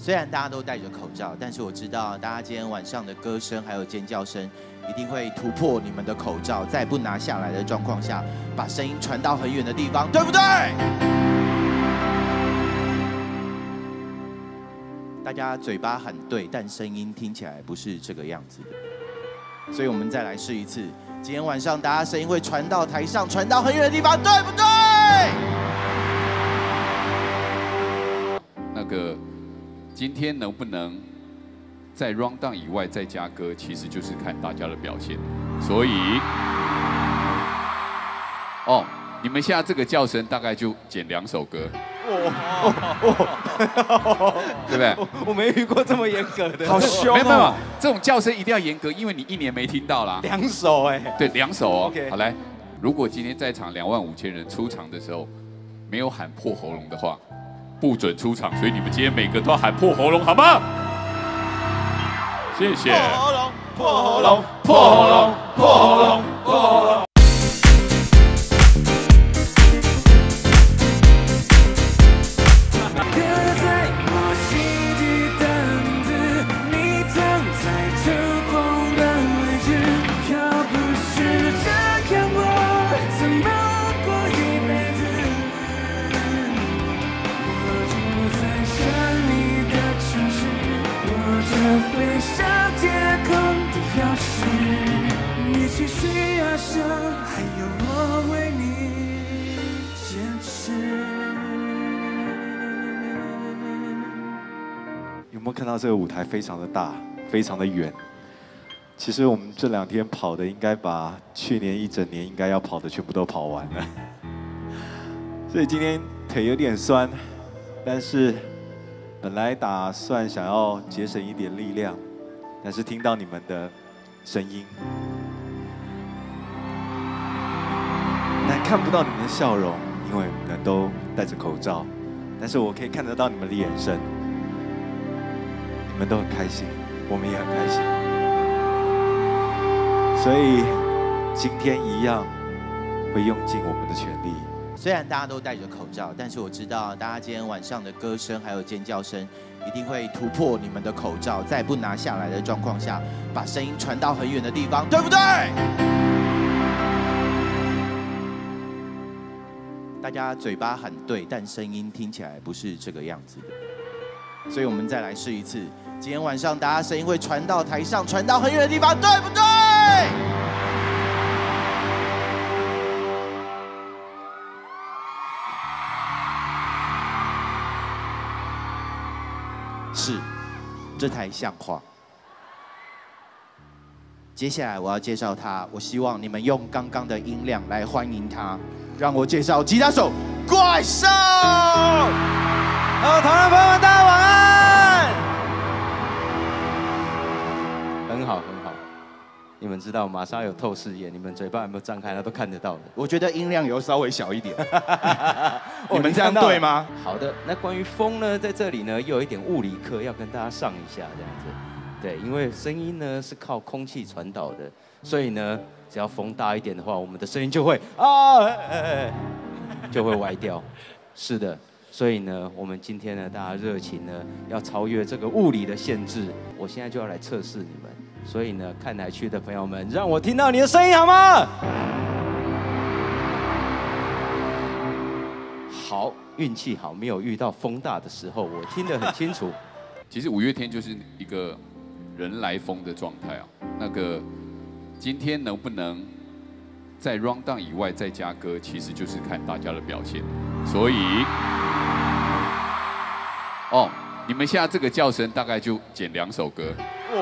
虽然大家都戴着口罩，但是我知道大家今天晚上的歌声还有尖叫声，一定会突破你们的口罩，在不拿下来的状况下，把声音传到很远的地方，对不对？大家嘴巴很对，但声音听起来不是这个样子的，所以我们再来试一次。今天晚上大家声音会传到台上，传到很远的地方，对不对？ 那个，今天能不能在 round down 以外再加歌，其实就是看大家的表现。所以，哦，你们现在这个叫声大概就剪2首歌。 对不对？ 我没遇过这么严格的， 好凶哦！ 没有，这种叫声一定要严格，因为你1年没听到啦。 2首哎， 对，2首哦。 OK 好来，如果今天在场25000人出场的时候，没有喊破喉咙的话，不准出场。所以你们今天每个都要喊破喉咙，好吗？谢谢。 破喉咙，破喉咙，破喉咙，破喉咙，破喉咙。 有没有看到这个舞台非常的大，非常的远？其实我们这2天跑的，应该把去年1整年应该要跑的全部都跑完了。所以今天腿有点酸，但是本来打算想要节省一点力量，但是听到你们的声音，但看不到你们的笑容，因为你们都戴着口罩，但是我可以看得到你们的眼神。 你们都很开心，我们也很开心，所以今天一样会用尽我们的全力。 虽然大家都戴着口罩，但是我知道大家今天晚上的歌声还有尖叫声，一定会突破你们的口罩，在不拿下来的状况下，把声音传到很远的地方，对不对？大家嘴巴很对，但声音听起来不是这个样子的，所以我们再来试一次。 今天晚上大家声音会传到台上，传到很远的地方，对不对？是，这才像话。接下来我要介绍他，我希望你们用刚刚的音量来欢迎他。让我介绍吉他手怪兽。 好，同仁朋友们，大家晚安。 很好，很好。你们知道玛莎有透视眼，你们嘴巴有没有张开，他都看得到的。 我觉得音量有稍微小一点。你们这样对吗？ 好的，那关于风呢，在这里呢，又有一点物理课要跟大家上一下，这样子。对，因为声音呢是靠空气传导的，所以呢，只要风大一点的话，我们的声音就会就会歪掉。是的。 所以呢，我们今天呢，大家热情呢，要超越这个物理的限制。我现在就要来测试你们。所以呢，看台区的朋友们，让我听到你的声音好吗？好，运气好，没有遇到风大的时候，我听得很清楚。 其实5月天就是一个人来疯的状态啊。那个，今天能不能在 round down 以外再加歌，其实就是看大家的表现。所以。 哦，你们现在这个叫声大概就剪2首歌。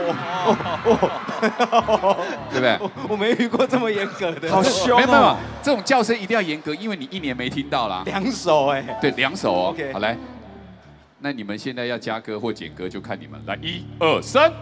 对不对？ 我没遇过这么严格的， 好凶哦！ 没有，这种叫声一定要严格，因为你1年没听到啦。 2首哎， 对，2首哦。 OK 好来，那你们现在要加歌或剪歌就看你们。来，1、2、3，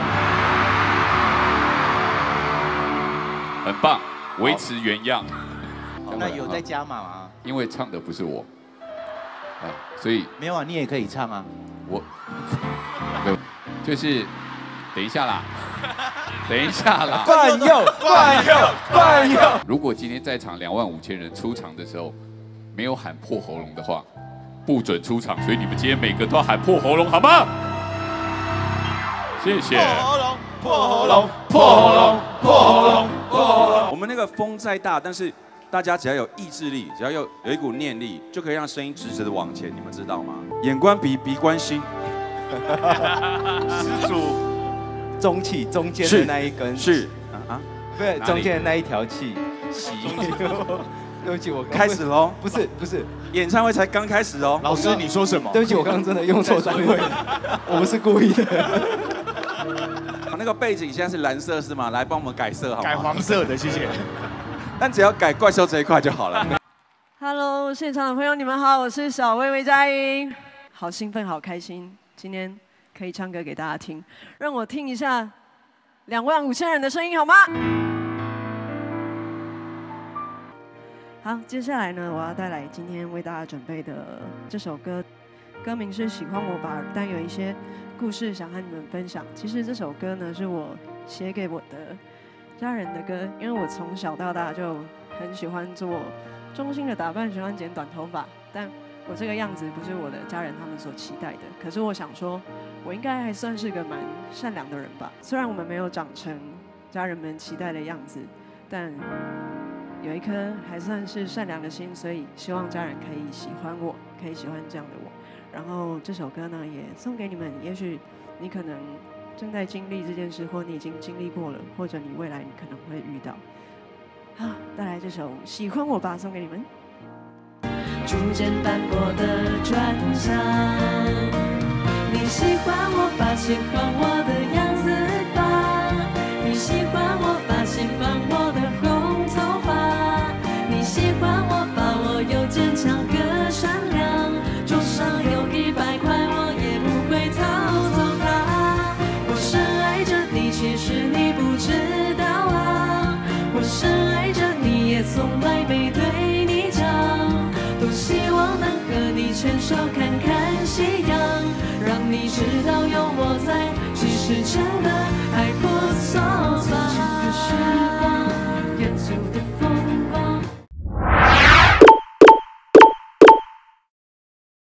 很棒，维持原样。 那有在加码吗？ 因为唱的不是我。 啊，所以没有啊，你也可以唱啊。 我，对，就是等一下啦，等一下啦。 惯用。 如果今天在场25000人出场的时候，没有喊破喉咙的话，不准出场。所以你们今天每个都要喊破喉咙，好吗？ 谢谢。 破喉咙，破喉咙，破喉咙，破喉咙。 我们那个风再大，但是大家只要有意志力，只要有一股念力，就可以让声音直直的往前。你们知道吗？眼观鼻，鼻观心。 施主，中气中间的那一根是不是中间的那一条气。对不起，我开始喽。 不是， 演唱会才刚开始哦。 老师，你说什么？ 对不起，我刚刚真的用错单位了，我不是故意的。 那个背景现在是蓝色是吗？来帮我们改色好吗？ 改黄色的，谢谢。 但只要改怪兽这一块就好了。 Hello， 现场的朋友，你们好，我是小薇薇佳音，好兴奋，好开心，今天可以唱歌给大家听，让我听一下25000人的声音好吗？好，接下来呢，我要带来今天为大家准备的这首歌，歌名是《喜欢我吧》，但有一些故事想和你们分享。其实这首歌呢，是我写给我的家人的歌，因为我从小到大就很喜欢做中性的打扮，喜欢剪短头发，但我这个样子不是我的家人他们所期待的。可是我想说，我应该还算是个蛮善良的人吧。虽然我们没有长成家人们期待的样子，但有一颗还算是善良的心，所以希望家人可以喜欢我，可以喜欢这样的我。然后这首歌呢，也送给你们。也许你可能正在经历这件事，或你已经经历过了，或者你未来你可能会遇到。好，带来这首《喜欢我吧》送给你们。逐渐斑驳的转向，你喜欢我吧，喜欢我的样子吧，你喜欢我吧，喜欢我的红头发，你喜欢我吧，我又坚强和善良，桌上有100块，我也不会掏走它。我深爱着你，其实你不知道啊，我深爱着你，也从来没对你讲，多希望能和你牵手看看夕阳，让你知道有我在，其实真的还不